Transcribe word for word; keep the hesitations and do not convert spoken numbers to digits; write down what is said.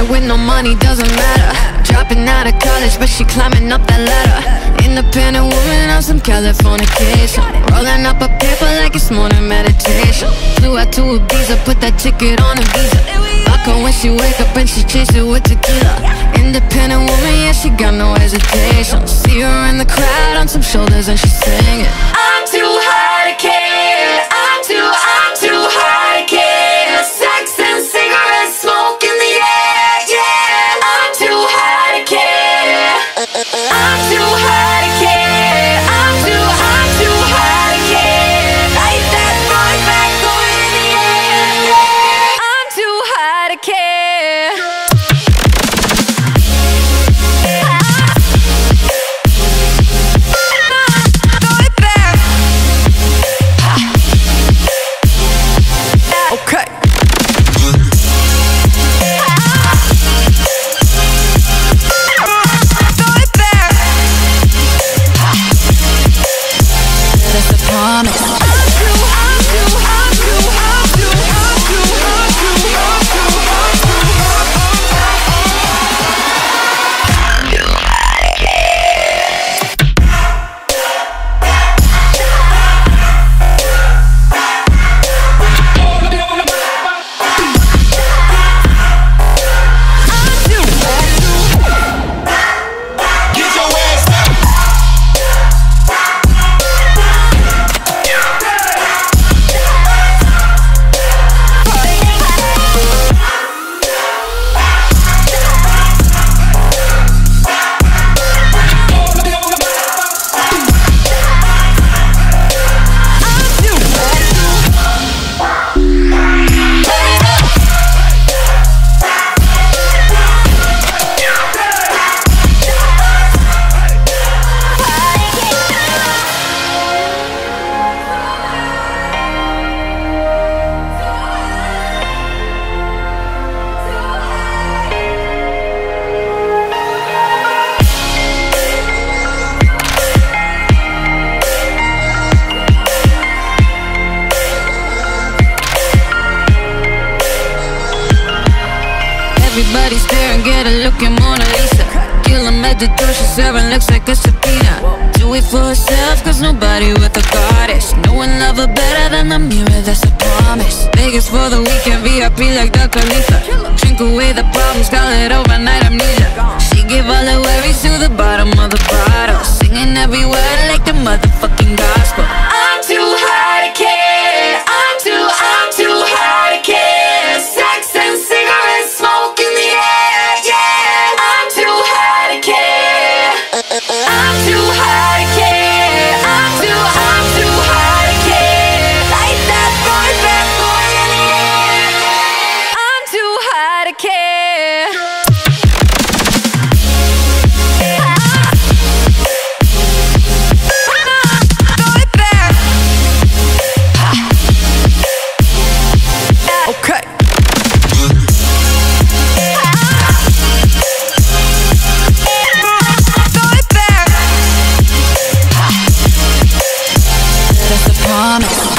with no money doesn't matter. Dropping out of college, but she climbing up that ladder. Independent woman on some Californication, rolling up a paper like it's morning meditation. Flew out to Ibiza, put that ticket on a visa. Vodka when she wake up and she chase it with tequila. Independent woman, yeah, she got no hesitation. See her in the crowd on some shoulders and she's singing, I'm too high to care. I'm too, I'm too high to care. Sex and cigarettes, smoke in the air, yeah. I'm too high to care. I'm too high to care. I'm too, I'm too high to care. Light that boy back going in the air, yeah. I'm too high to care. Okay. That's a promise. Everybody's staring, get a look at Mona Lisa. Kill him at the door, she's serving, looks like a subpoena. Do it for herself, cause nobody with a goddess. No one love her better than the mirror, that's a promise. Vegas for the weekend, V I P like the Khalifa. Drink away the problems, call it overnight amnesia. She give all her worries to the bottom of the bottle, singing every word like the motherfucking gospel. I'm too high to care. I'm too, I'm too high to care. Sex and cigarettes, smoke in the air, yeah. I'm too high to care. I'm too high to care. I'm too, I'm too high to care. Light that boy back going in the air. I'm too high to care. Okay. That's a promise.